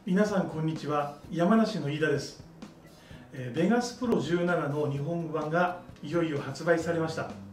皆さんこんにちは。山梨の飯田です。ベガスプロ17の日本語版がいよいよ発売されました。